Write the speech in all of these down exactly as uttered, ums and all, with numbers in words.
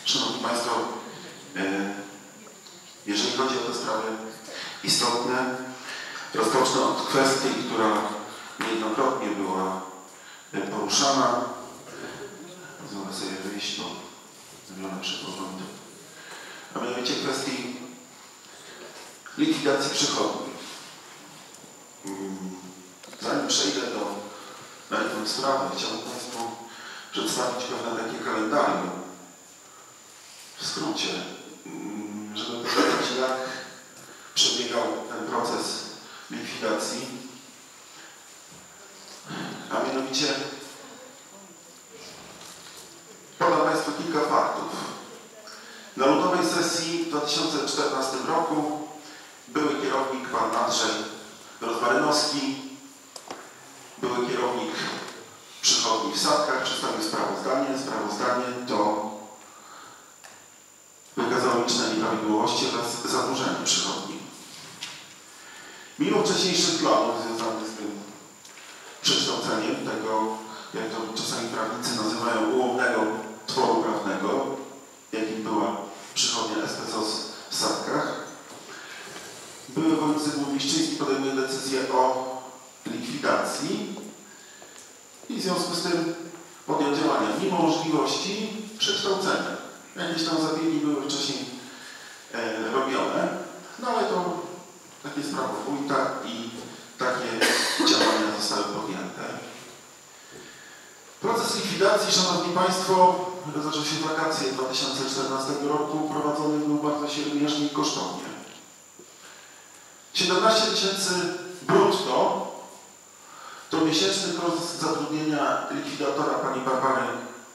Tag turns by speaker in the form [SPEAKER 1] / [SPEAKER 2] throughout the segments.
[SPEAKER 1] Szanowni Państwo, jeżeli chodzi o te sprawy istotne, rozpocznę od kwestii, która niejednokrotnie była poruszana. Pozwolę sobie wyjść, bo wygląda przepoglądu. A mianowicie kwestii likwidacji przychodni. Zanim przejdę do meritum sprawy, chciałbym Państwu przedstawić pewne takie kalendarium w skrócie, żeby pokazać, jak przebiegał ten proces likwidacji. A mianowicie podam Państwu kilka faktów. Na ludowej sesji w dwa tysiące czternastym roku były kierownik pan Andrzej Rozmarynowski, były kierownik przychodni w Sadkach, przedstawił sprawozdanie. Sprawozdanie to wykazało liczne nieprawidłowości oraz zadłużenie przychodni. Mimo wcześniejszych planów związanych z tym przekształceniem tego, jak to czasami prawnicy nazywają, ułomnego tworu prawnego, jakim była przychodnia S P Z O S w Sadkach, były wójt Zygmunt Liszczyński podejmuje decyzję o likwidacji i w związku z tym podjął działania mimo możliwości przekształcenia. Jakieś tam zabiegi były wcześniej e, robione, no ale to takie sprawy wójta i takie działania zostały podjęte. Proces likwidacji, Szanowni Państwo, zaczął się w wakacje dwa tysiące czternastego roku, prowadzony był bardzo siermiężnie i kosztownie. siedemnaście tysięcy brutto to miesięczny koszt zatrudnienia likwidatora pani Barbary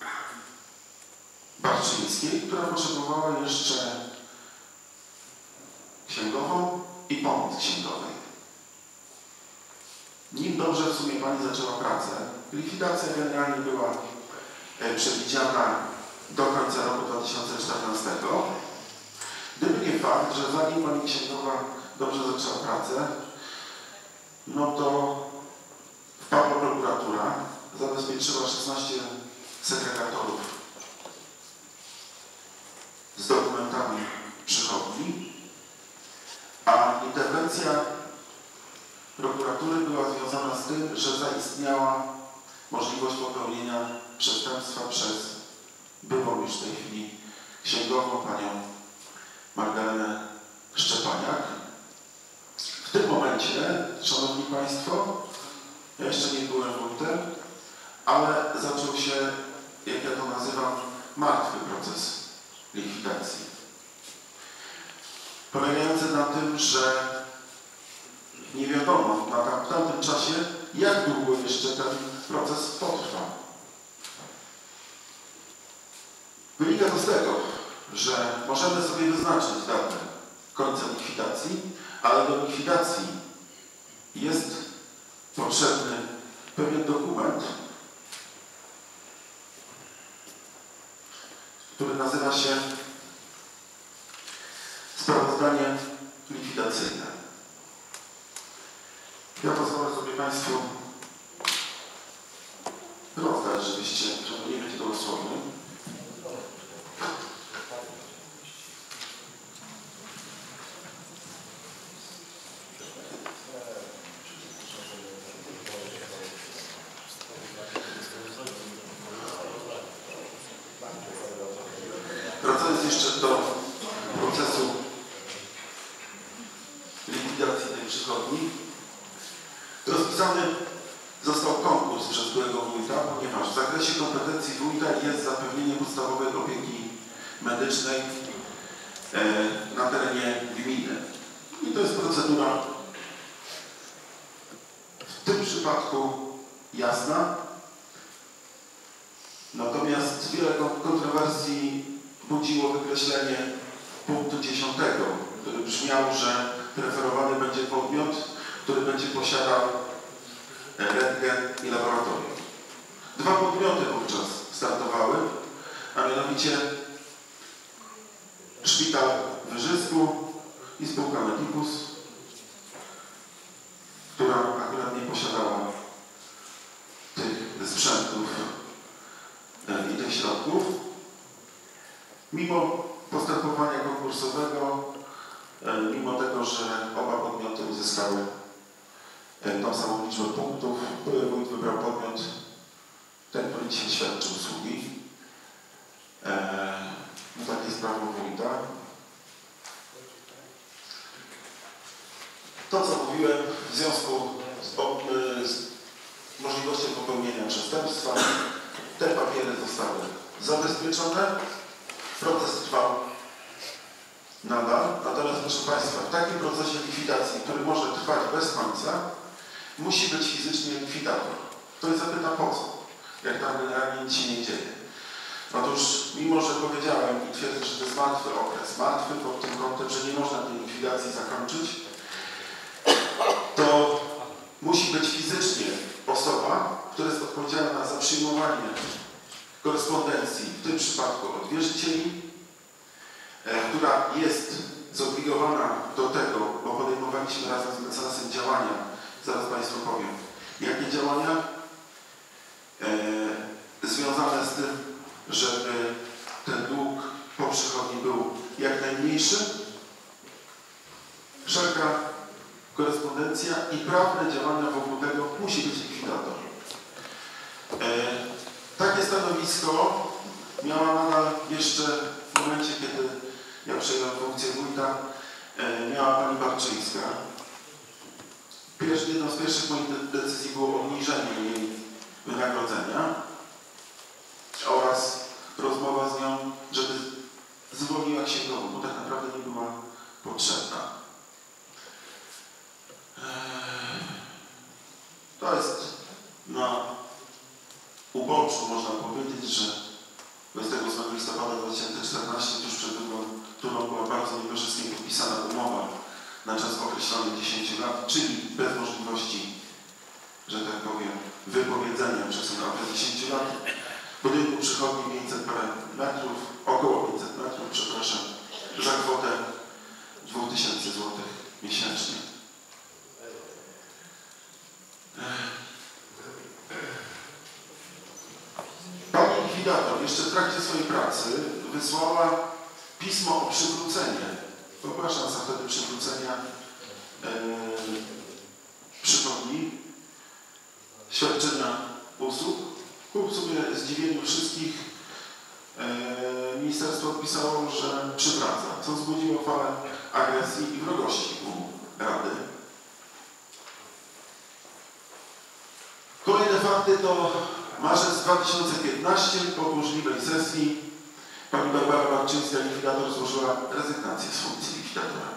[SPEAKER 1] Barczyńskiej, która potrzebowała jeszcze księgową i pomoc księgowej. Nim dobrze w sumie pani zaczęła pracę, likwidacja generalnie była przewidziana do końca roku dwa tysiące czternastego. Gdyby nie fakt, że zanim pani księgowa dobrze zaczęła pracę, no to wpadła prokuratura, zabezpieczyła szesnaście sekretarów z dokumentami przychodni, a interwencja prokuratury była związana z tym, że zaistniała możliwość popełnienia przestępstwa przez byłą już w tej chwili księgową panią Magdalenę Szczepaniak. W tym momencie, Szanowni Państwo, ja jeszcze nie byłem wójtem, ale zaczął się, jak ja to nazywam, martwy proces likwidacji. Polegający na tym, że nie wiadomo na tam, w tamtym czasie, jak długo jeszcze ten proces potrwa. Wynika to z tego, że możemy sobie wyznaczyć datę końca likwidacji, ale do likwidacji jest potrzebny pewien dokument, który nazywa się sprawozdanie likwidacyjne. Ja pozwolę sobie Państwu rozdać, żebyście, żeby nie być dosłowny. Wracając jeszcze do procesu likwidacji tej przychodni, rozpisany został konkurs przez byłego wójta, ponieważ w zakresie kompetencji wójta jest zapewnienie podstawowej opieki medycznej na terenie gminy. I to jest procedura w tym przypadku jasna. Natomiast wiele kontrowersji budziło wykreślenie punktu dziesiątego, który brzmiał, że referowany będzie podmiot, który będzie posiadał rentgen i laboratorium. Dwa podmioty wówczas startowały, a mianowicie Szpital w Wyżysku i spółka Medicus, która akurat nie posiadała tych sprzętów i tych środków. Mimo postępowania konkursowego, mimo tego, że oba podmioty uzyskały tą samą liczbę punktów, wójt wybrał podmiot, ten, który dzisiaj świadczy usługi. No takie jest prawo wójta. To, co mówiłem w związku z, z możliwością popełnienia przestępstwa, te papiery zostały zabezpieczone. Proces trwał nadal, natomiast proszę Państwa, w takim procesie likwidacji, który może trwać bez końca, musi być fizycznie likwidator. Ktoś zapyta po co, jak tam generalnie nic się nie dzieje. Otóż, mimo że powiedziałem i twierdzę, że to jest martwy okres, martwy pod tym kątem, że nie można tej likwidacji zakończyć, to musi być fizycznie osoba, która jest odpowiedzialna za przyjmowanie korespondencji, w tym przypadku od wierzycieli, która jest zobligowana do tego, bo podejmowaliśmy razem z mecenasem działania, zaraz Państwu powiem, jakie działania e, związane z tym, żeby ten dług po przychodni był jak najmniejszy, wszelka korespondencja i prawne działania wokół tego musi być likwidator. E, takie stanowisko miała nadal jeszcze w momencie, kiedy ja przejąłem funkcję wójta, e, miała pani Barczyńska. Pierwszy, jedną z pierwszych moich decyzji było obniżenie jej wynagrodzenia oraz rozmowa z nią, żeby zwolniła księgową, bo tak naprawdę nie była potrzebna. E, to jest na uboczu, można powiedzieć, że dwudziestego ósmego listopada dwa tysiące czternastego, tuż przed wyborem, którą była bardzo niekorzystnie podpisana umowa na czas określony dziesięciu lat, czyli bez możliwości, że tak powiem, wypowiedzenia przez okres dziesięciu lat, budynku przychodni pięćset parę metrów, około pięćset metrów, przepraszam, za kwotę dwóch tysięcy złotych miesięcznie. Pani likwidator jeszcze w trakcie swojej pracy wysłała pismo o przywrócenie, ogłaszam zasady przywrócenia e, przychodni, świadczenia usług. Ku w sumie zdziwieniu wszystkich e, ministerstwo odpisało, że przywraca, co wzbudziło falę agresji i wrogości u Rady. Kolejne fakty to marzec dwa tysiące piętnasty, po burzliwej sesji pani Barbara Barczyńska, likwidator, złożyła rezygnację z funkcji likwidatora.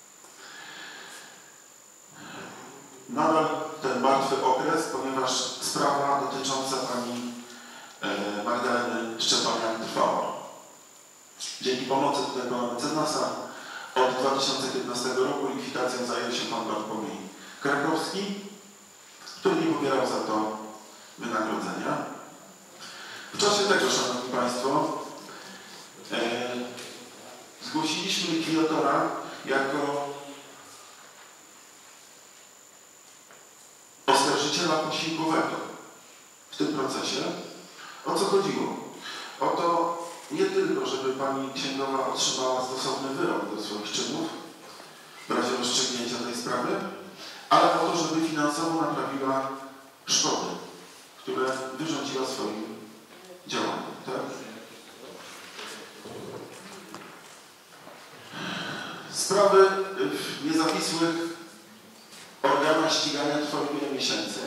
[SPEAKER 1] Nadal ten martwy okres, ponieważ sprawa dotycząca pani e, Magdaleny Szczepaniak trwała. Dzięki pomocy tutaj pana mecenasa od dwa tysiące piętnastego roku likwidacją zajął się pan Bartłomiej Krakowski, który nie pobierał za to wynagrodzenia. W czasie tego, szanowni państwo, e, zgłosiliśmy likwidatora jako oskarżyciela posiłkowego w tym procesie. O co chodziło? O to nie tylko, żeby pani księgowa otrzymała stosowny wyrok do swoich czynów w razie rozstrzygnięcia tej sprawy, ale o to, żeby finansowo naprawiła szkody, które wyrządziła swoim działaniem. Tak? Sprawy w niezawisłych organach ścigania trwały wiele miesięcy.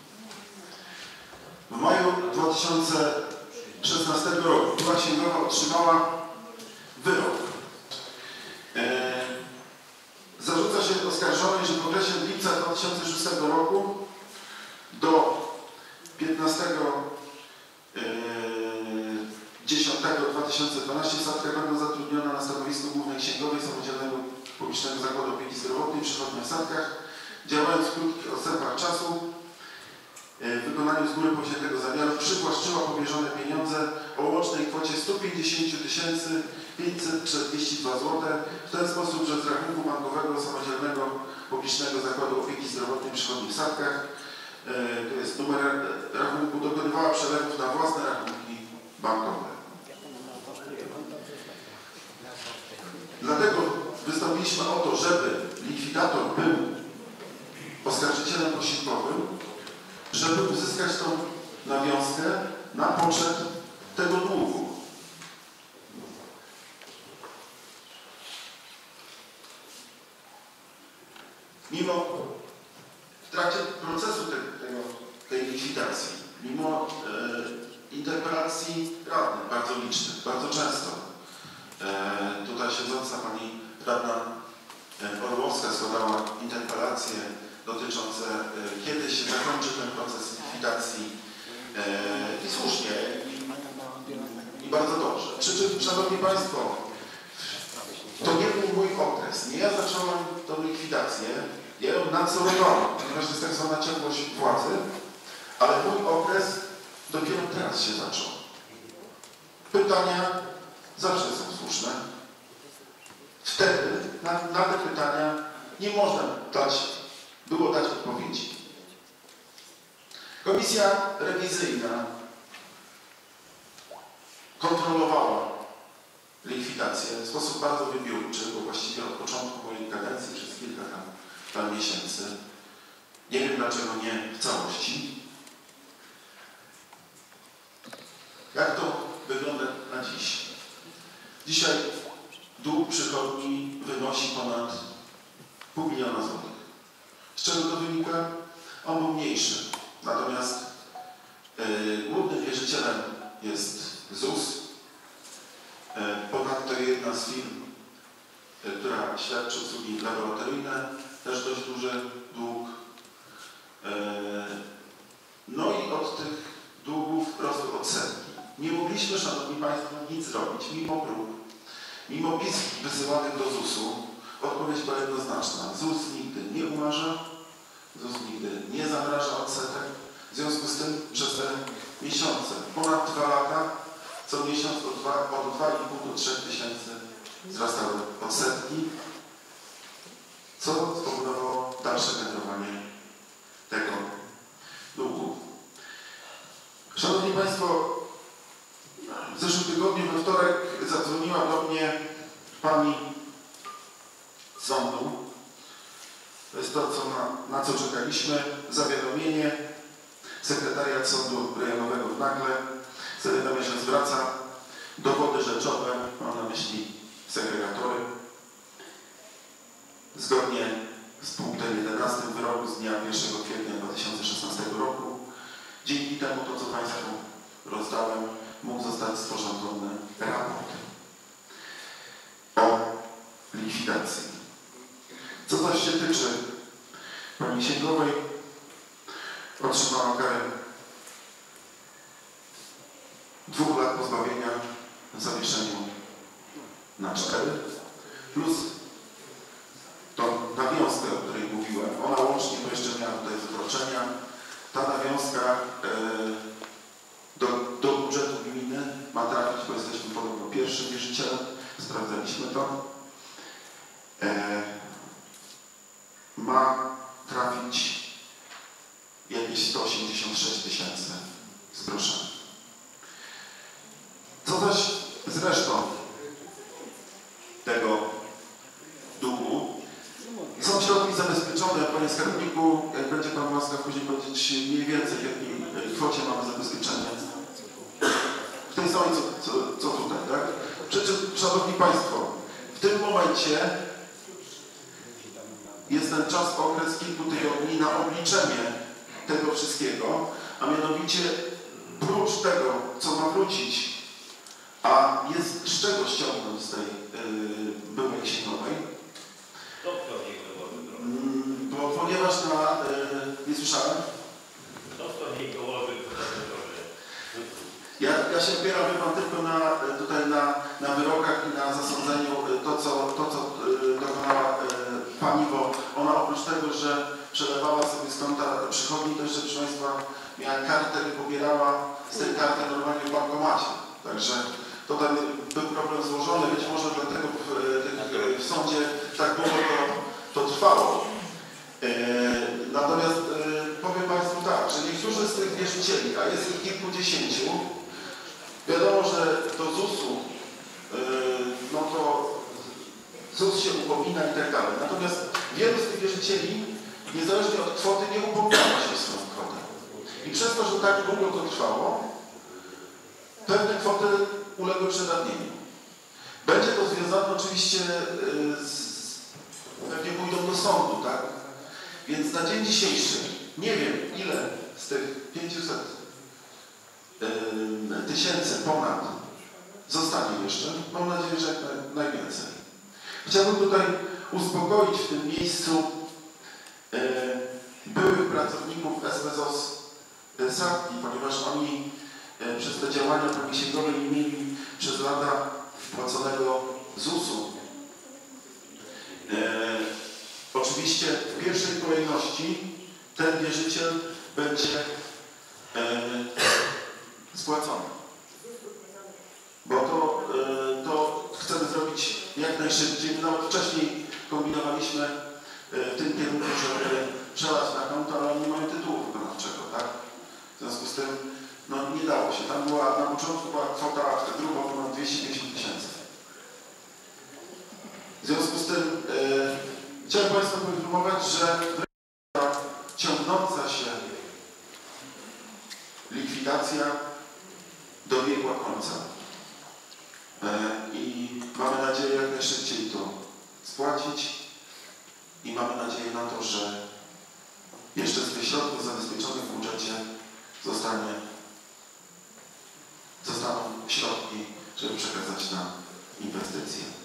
[SPEAKER 1] W maju dwa tysiące szesnastego roku była księgowa otrzymała wyrok. E, zarzuca się oskarżonej, że w okresie od lipca dwa tysiące szóstego roku do piętnastego dziesiątego dwa tysiące dwunastego Sadka będą zatrudniona na stanowisku głównej księgowej Samodzielnego Publicznego Zakładu Opieki Zdrowotnej przychodnia w Sadkach, działając w krótkich odstępach czasu, w wykonaniu z góry powziętego zamiaru przywłaszczyła powierzone pieniądze o łącznej kwocie sto pięćdziesiąt tysięcy pięćset czterdzieści dwa złote w ten sposób, że z rachunku bankowego Samodzielnego Publicznego Zakładu Opieki Zdrowotnej przychodni w Sadkach, to jest numer rachunku, dokonywała przelewów na własne rachunki bankowe. Dlatego wystąpiliśmy o to, żeby likwidator był oskarżycielem posiłkowym, żeby uzyskać tą nawiązkę na poczet tego długu. Mimo w trakcie procesu te, tego, tej likwidacji, mimo e, interpelacji radnych bardzo licznych, bardzo często, e, tutaj siedząca pani radna Orłowska składała interpelacje dotyczące, e, kiedy się zakończy ten proces likwidacji e, i słusznie i, i bardzo dobrze. Przy czym, szanowni państwo, to nie był mój okres. Nie ja zacząłem tą likwidację, ja ją nadzorowałem, ponieważ to jest tak zwana ciągłość władzy, ale mój okres dopiero teraz się zaczął. Pytania zawsze są słuszne. Wtedy na, na te pytania nie można dać, było dać odpowiedzi. Komisja rewizyjna kontrolowała likwidację w sposób bardzo wybiórczy, bo właściwie od początku mojej kadencji przez kilka tam, tam miesięcy. Nie wiem dlaczego nie w całości. Jak to wygląda na dziś? Dzisiaj dług przychodni wynosi ponad pół miliona złotych. Z czego to wynika? On był mniejszy. Natomiast yy, głównym wierzycielem jest Z U S. Ponadto jedna z firm, która świadczy usługi laboratoryjne, też dość duży dług. No i od tych długów rosły odsetki. Nie mogliśmy, szanowni państwo, nic zrobić, mimo prób, mimo pism wysyłanych do Z U S-u. Odpowiedź była jednoznaczna. Z U S nigdy nie umarza, Z U S nigdy nie zamraża odsetek. W związku z tym przez te miesiące, ponad dwa lata, co miesiąc od dwa i pół do trzech tysięcy wzrastały odsetki, co spowodowało dalsze generowanie tego długu. Szanowni państwo, w zeszłym tygodniu we wtorek zadzwoniła do mnie pani z sądu. To jest to, co na, na co czekaliśmy. Zawiadomienie. Sekretariat Sądu Rejonowego w Nagle zawiadomie się zwraca. Dowody rzeczowe, mam na myśli segregatory. Zgodnie z punktem jedenastym wyroku z dnia pierwszego kwietnia dwa tysiące szesnastego roku, dzięki temu to, co państwu rozdałem, mógł zostać sporządzony raport o likwidacji. Co zaś się tyczy pani księgowej, otrzymała karę dwóch lat pozbawienia w zawieszeniu na cztery, plus tą nawiązkę, o której mówiłem. Ona łącznie, bo jeszcze miała tutaj wykroczenia. Ta nawiązka yy, do, do budżetu gminy ma trafić, bo jesteśmy podobno pierwszym wierzycielem, sprawdzaliśmy to. Yy, ma trafić jakieś sto osiemdziesiąt sześć tysięcy z groszami. Co zaś z resztą tego długu? Są środki zabezpieczone, panie skarbniku, jak będzie pan łaskaw później powiedzieć mniej więcej, w jakiej kwocie mamy zabezpieczenie. W tej samej, co, co, co tutaj, tak? Przy czym, szanowni państwo, w tym momencie jest ten czas, okres kilku tygodni na obliczenie tego wszystkiego, a mianowicie prócz tego, co ma wrócić, a jest z czego ściągnąć z tej yy, byłej księgowej. Mm, bo ponieważ na... Yy, nie słyszałem? Ja, ja się opieram, wie pan, tylko na, tutaj na, na wyrokach i na zasądzeniu to, co, to, co yy, dokonała yy, pani, bo ona oprócz tego, że przelewała sobie z konta przychodni, to jeszcze, proszę państwa, miała kartę i pobierała z tej karty normalnie w bankomacie. Także to tam był problem złożony, być może dlatego w, w sądzie tak długo to, to trwało. E, natomiast e, powiem państwu tak, że niektórzy z tych wierzycieli, a jest ich kilkudziesięciu, wiadomo, że do Z U S-u e, no to ZUS się upomina i tak dalej. Natomiast wielu z tych wierzycieli, niezależnie od kwoty, nie upominało się z tą kwotą. I przez to, że tak długo to trwało, pewne kwoty uległy przedawnieniu. Będzie to związane oczywiście z... pewnie pójdą do sądu, tak? Więc na dzień dzisiejszy nie wiem, ile z tych pięciuset tysięcy ponad zostanie jeszcze. Mam nadzieję, że jak najwięcej. Chciałbym tutaj uspokoić w tym miejscu byłych pracowników S P Z O S Sarki, ponieważ oni przez te działania prawiesięgowe nie mieli przez lata wpłaconego zusu. E, oczywiście w pierwszej kolejności ten wierzyciel będzie e, spłacony. Bo to, e, to chcemy zrobić jak najszybciej. Nawet wcześniej kombinowaliśmy e, w tym kierunku, żeby przelać na konto, ale oni nie mają tytułu wykonawczego, tak? W związku z tym no, nie dało się. Tam była, na początku była kwota grubo ponad dwieście pięćdziesiąt tysięcy. W związku z tym e, chciałem Państwu poinformować, że ciągnąca się likwidacja dobiegła końca. E, I mamy nadzieję jak najszybciej to spłacić i mamy nadzieję na to, że jeszcze z tych środków zabezpieczonych w budżecie zostanie, zostaną środki, żeby przekazać na inwestycje.